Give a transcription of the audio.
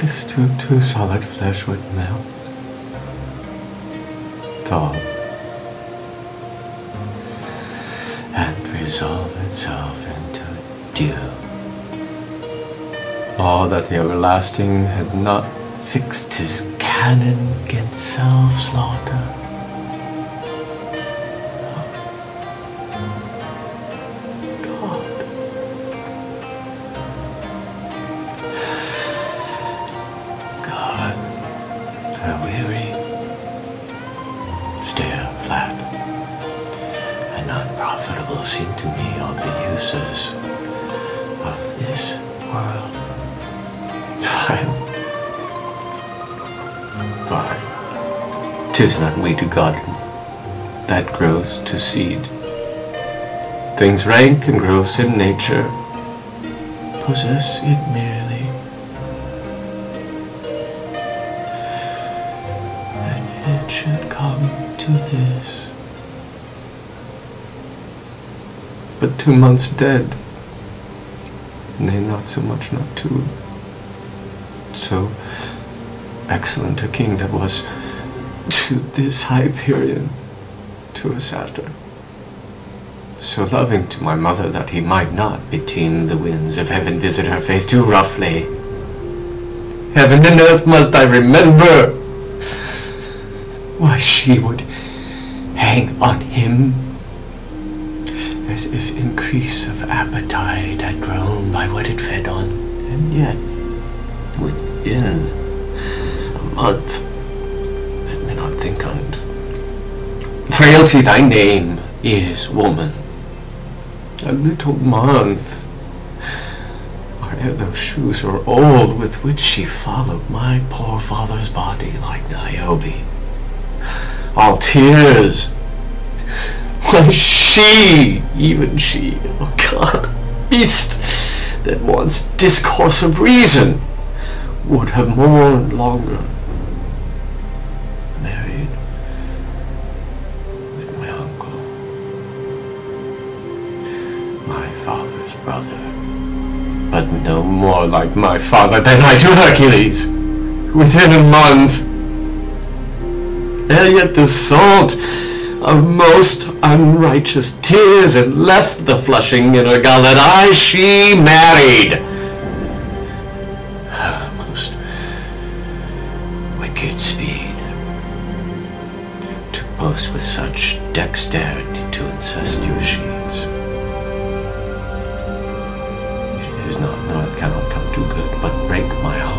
this to solid flesh would melt, thaw, and resolve itself into dew. All that the everlasting had not fixed his cannon against self-slaughter. Seem to me all the uses of this world. Fine. 'Tis not we to garden that grows to seed. Things rank and gross in nature possess it merely, and it should come to this. But 2 months dead, nay, not so much, not 2. So excellent a king that was to this Hyperion, to a satyr. So loving to my mother that he might not beteem the winds of heaven visit her face too roughly. Heaven and earth must I remember, why she would hang on him, as if increase of appetite had grown by what it fed on, and yet within a month, let me not think on't. Frailty, thy name is woman. A little month, or ere those shoes were old with which she followed my poor father's body like Niobe. All tears. Why, she, even she, oh God, beast that wants discourse of reason, would have mourned longer. Married with my uncle, my father's brother, but no more like my father than I to Hercules, within a month. Ere yet the salt of most unrighteous tears had left the flushing in her gullet, she married. Her most wicked speed, to boast with such dexterity to incestuous sheets. It is not, no, it cannot come too good, but break my heart.